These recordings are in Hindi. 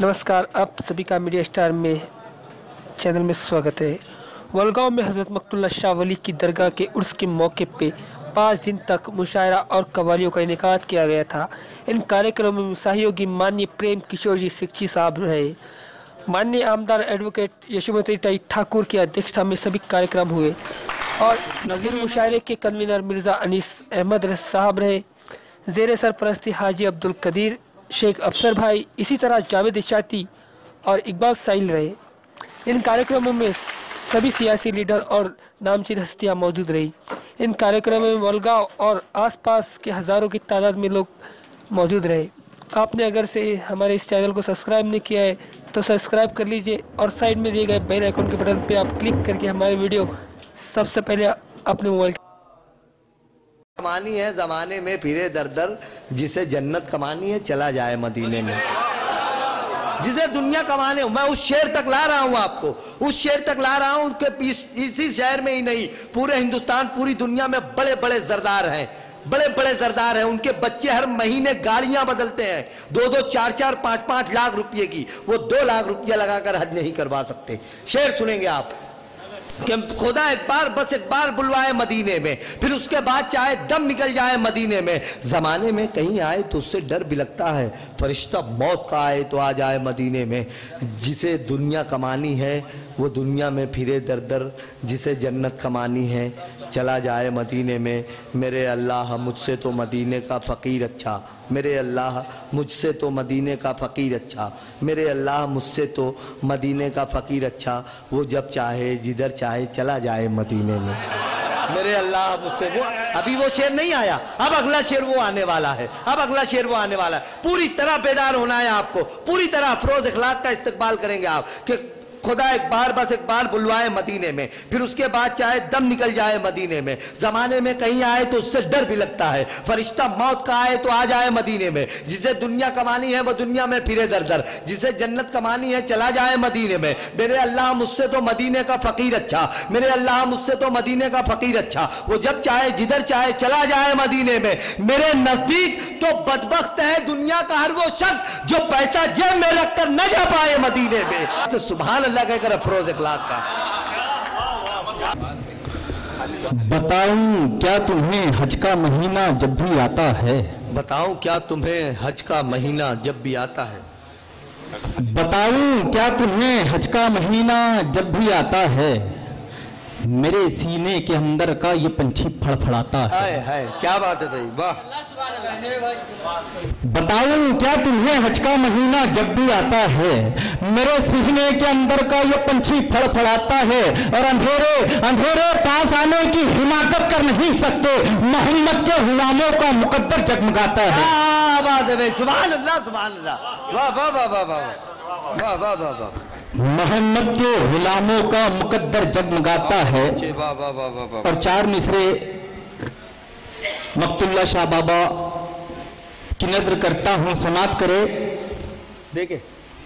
नमस्कार, आप सभी का मीडिया स्टार में चैनल में स्वागत है। वलगांव में हज़रत मकतुल्लाह शाह वली की दरगाह के उर्स के मौके पे 5 दिन तक मुशायरा और कवालियों का इनेकाद किया गया था। इन कार्यक्रमों में सहयोगी माननीय प्रेम किशोर जी सिक्ची साहब रहे। माननीय आमदार एडवोकेट यशोमती ठाकुर की अध्यक्षता में सभी कार्यक्रम हुए और नज़ीर मुशायरे के कन्वीनर मिर्ज़ा अनीस अहमद साहब रहे। ज़ेर सरपरस्ती हाजी अब्दुल कदीर, शेख अफसर भाई, इसी तरह जावेद इशाती और इकबाल साहिल रहे। इन कार्यक्रमों में सभी सियासी लीडर और नामचीन हस्तियां मौजूद रही। इन कार्यक्रमों में वलगांव और आसपास के हज़ारों की तादाद में लोग मौजूद रहे। आपने अगर से हमारे इस चैनल को सब्सक्राइब नहीं किया है तो सब्सक्राइब कर लीजिए और साइड में दिए गए बेल आइकन के बटन पे आप क्लिक करके हमारे वीडियो सबसे पहले अपने मोबाइल कमानी है ज़माने में फिरे दर दर, जिसे जन्नत कमानी है चला जाए मदीने में। जिसे दुनिया कमाने, मैं उस शेर तक ला रहा हूं आपको, उस शेर तक ला रहा हूं कि इसी शहर में ही नहीं, पूरे हिंदुस्तान पूरी दुनिया में बड़े बड़े जरदार हैं, बड़े बड़े जरदार हैं। उनके बच्चे हर महीने गाड़ियां बदलते हैं, 2-2, 4-4, 5-5 लाख रुपए की। वो 2 लाख रुपया लगाकर हज नहीं करवा सकते। शेर सुनेंगे आप कि खुदा एक बार, बस एक बार बुलवाए मदीने में, फिर उसके बाद चाहे दम निकल जाए मदीने में। जमाने में कहीं आए तो उससे डर भी लगता है, फरिश्ता मौत का आए तो आ जाए मदीने में। जिसे दुनिया कमानी है वो दुनिया में फिरे दर दर, जिसे जन्नत कमानी है चला जाए मदीने में। मेरे अल्लाह मुझसे तो मदीने का फ़कीर अच्छा, मेरे अल्लाह मुझसे तो मदीने का फ़कीर अच्छा, मेरे अल्लाह मुझसे तो मदीने का फ़कीर अच्छा। वो जब चाहे जिधर चाहे चला जाए मदीने में। मेरे अल्लाह मुझसे, वो अभी वो शेर नहीं आया, अब अगला शेर वो आने वाला है, अब अगला शेर वो आने वाला है। पूरी तरह बेदार होना है आपको, पूरी तरह अफरोज इखलाक का इस्तकबाल करेंगे आप कि खुदा एक बार, बस एक बार बुलवाए मदीने में, फिर उसके बाद चाहे दम निकल जाए मदीने में। जमाने में कहीं आए तो उससे डर भी लगता है, फरिश्ता मौत का आए तो आ जाए मदीने में। जिसे दुनिया कमानी है वो दुनिया में फिरे दर दर, जिसे जन्नत कमानी है चला जाए मदीने में। मेरे अल्लाह मुझसे तो मदीने का फ़कीर अच्छा, मेरे अल्लाह मुझसे तो मदीने का फ़कीर अच्छा। वो जब चाहे जिधर चाहे चला जाए मदीने में। मेरे नजदीक तो बदबख्त है दुनिया का हर वो शख्स जो पैसा जेब में रखकर न जा पाए मदीने में। सुभान अल्लाह कहकर अफरोज इखलाक का। बताऊं क्या तुम्हें हज का महीना जब भी आता है, बताऊं क्या तुम्हें हज का महीना जब भी आता है, बताऊं क्या तुम्हें हज का महीना जब भी आता है, मेरे सीने के अंदर का ये पंछी फड़फड़ाता है। हाय क्या बात है भाई, वाह। बताऊं क्या तुम्हें हज का महीना जब भी आता है, मेरे सीने के अंदर का ये पंछी फड़फड़ाता है। और अंधेरे अंधेरे पास आने की हिमाकत कर नहीं सकते, मोहम्मद के गुलामों का मुकद्दर जगमगाता है। क्या बात है भाई, सुभान अल्लाह, सुभान अल्लाह, वाह वाह वाह वाह वाह वाह वाह वाह वाह। मोहम्मद के गुलामों का मुकद्दर जगमगाता है। वाह वाह वाह वाह। और 4 मिसरे मकतुल्लाह शाह बाबा की नजर करता हूं, समात करे। देखे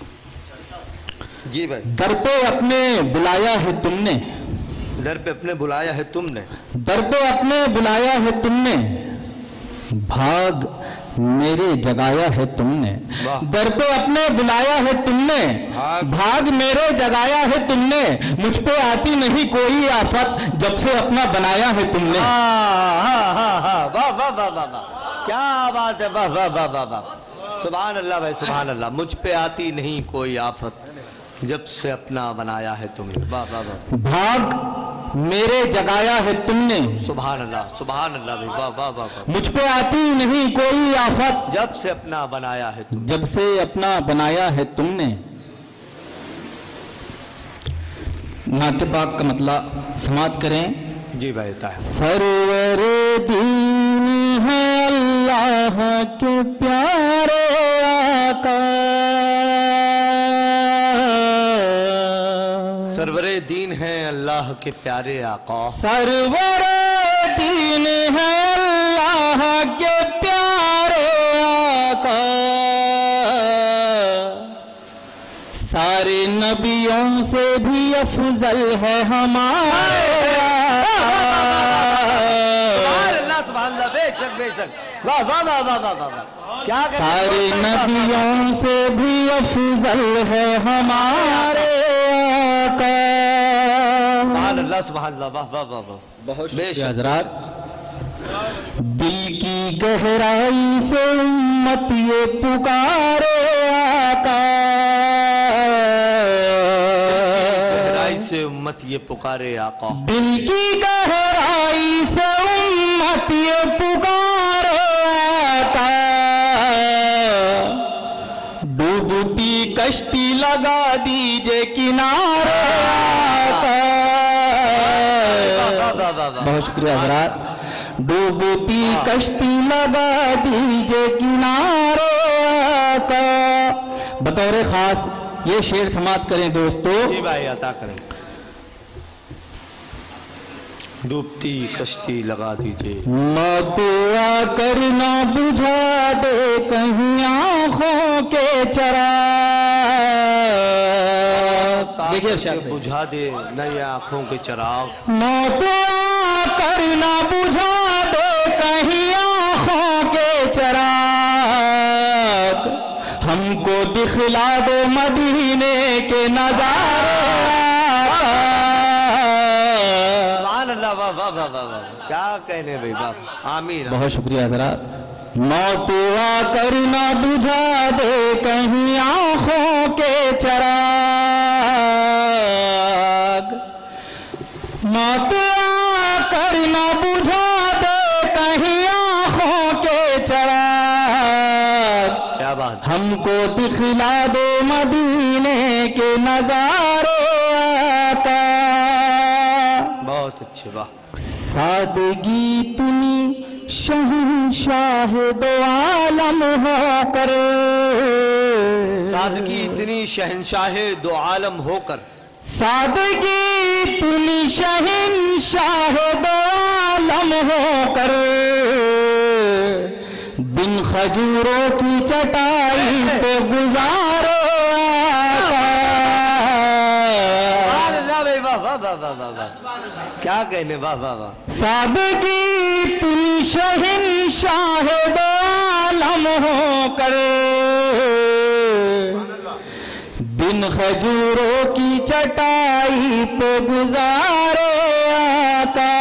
जी भाई। दर पे अपने बुलाया है तुमने, दर पे अपने बुलाया है तुमने, दर पे अपने बुलाया है तुमने, भाग मेरे जगाया है तुमने। दर पे अपने बुलाया है तुमने, भाग मेरे जगाया है तुमने। मुझ पे आती नहीं कोई आफत जब से अपना बनाया है तुमने। वाह वाह वाह वाह वाह, क्या बात है, वाह वाह वाह वाह वाह, सुभान अल्लाह भाई, सुभान अल्लाह। मुझ पे आती नहीं कोई आफत जब से अपना बनाया है तुमने। वाह वाह वाह। भाग मेरे जगाया है तुमने, सुभान अल्लाह, सुभान अल्लाह भाई, वाह वाह वाह। मुझ पे आती नहीं कोई आफत जब से अपना बनाया है तुमने, जब से अपना बनाया है तुमने। नाते पाक का मतलब समाप्त करें जी भाई। सरवर दीन है अल्लाह के प्यारे आका, सरवरे दीन है अल्लाह के प्यारे आका, सरवर दीन है अल्लाह के प्यारे आका। सारे नबियों से भी अफजल है हमारा। अल्लाह, बेशक बेशक, वाह वाह वाह वाह वाह वाह, क्या सारी नदियों से भी अफजल है हमारे आका। सुभान अल्लाह, सुभान अल्लाह, वाह वाह वाह वाह, बहुत शुक्रिया हजरात। दिल की गहराई से उम्मत ये पुकारे आका, गहराई से उम्मत ये पुकारे आका, दिल की गहराई से उम्मत ये पुकारे आका, डूबती कश्ती लगा दीजिए किनारे आका। बहुत शुक्रिया हजरात। डूबती कश्ती लगा दीजिए किनारे आका। बतौर खास ये शेर समाप्त करें दोस्तों। जी भाई अता करें। डूबती कश्ती लगा दीजिए, मौत आकर ना बुझा दे कहीं आँखों के चराग। देखिए बुझा दे नई आँखों के चिराग, मौत आकर ना बुझा दे कहीं आँखों के चराग, हमको दिखला दो मदीने के नजारे। वाह वाह वाह वाह वाह, क्या कहने भाई, वाह, आमीन। बहुत शुक्रिया हजरात। मौत आकर ना बुझा दे कहीं आँखों के चराग, मौत आकर ना बुझा दे कहीं आँखों के चराग, क्या बात, हमको दिखला दो मदीने के नजारे आका। बहुत अच्छे, वाह। सादगी इतनी शहंशाह दो आलम होकर, सादगी इतनी शहंशाह दो आलम होकर, सादगी इतनी शहंशाह दो आलम होकर, बिन खजूरों की चटाई पे गुजारे आका। वाह वाह वाह वाह वाह वाह, क्या कहने, वाह वाह वाह। सादगी इतनी शहंशाह दो आलम होकर, बिन खजूरों की चटाई पे गुजारे आका।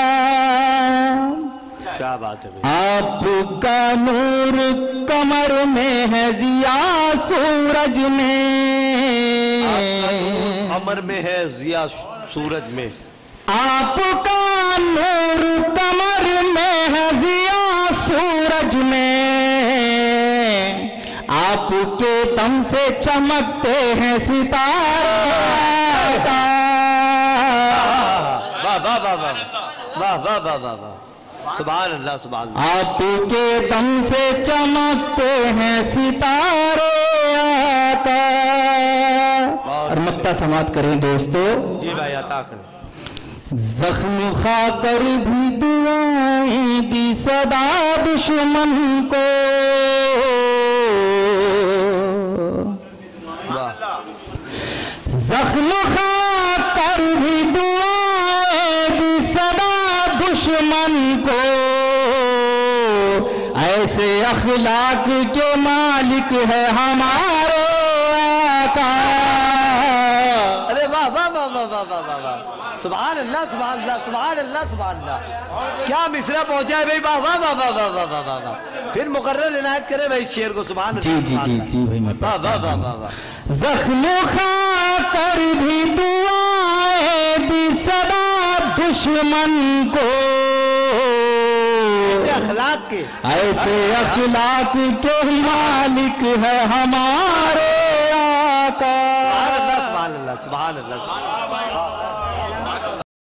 क्या बात है भाई। आपका नूर कमर में है जिया सूरज में, कमर में है जिया सूरज में, आपका नूर कमर में है जिया सूरज में, आपके दम से चमकते हैं सितारे। वाह वाह वाह वाह वाह वाह वाह वाह वाह, सुभान अल्लाह, सुभान अल्लाह। आपके दम से चमकते हैं सितारे आका। और मक्ता समाप्त करें दोस्तों। जी भाई अता करें। जख्म खाकर भी दुआएं दी सदा दुश्मन को, जख्म खाकर भी दुआएं दी सदा दुश्मन को, ऐसे अखलाक के मालिक है हमारे आका। अरे वाह वाह वाह वाह वाह वाह वाह वाह, सुभान अल्लाह, सुभान अल्लाह, सुभान अल्लाह, सुभान अल्लाह, क्या मिसरा पहुंचा है भाई, वाह वाह वाह वाह वाह वाह वाह वाह। फिर मुकर्रर इनायत करे भाई शेर को, सुभान अल्लाह। जी जी जी जी भाई, मैं वाह वाह वाह वाह वाह। जख्म खाकर भी दुआएं दी सदा दुश्मन को, अखलाक के, ऐसे अखलाक के मालिक है हमारे आका। सुभान अल्लाह, सुभान अल्लाह, सुभान अल्लाह।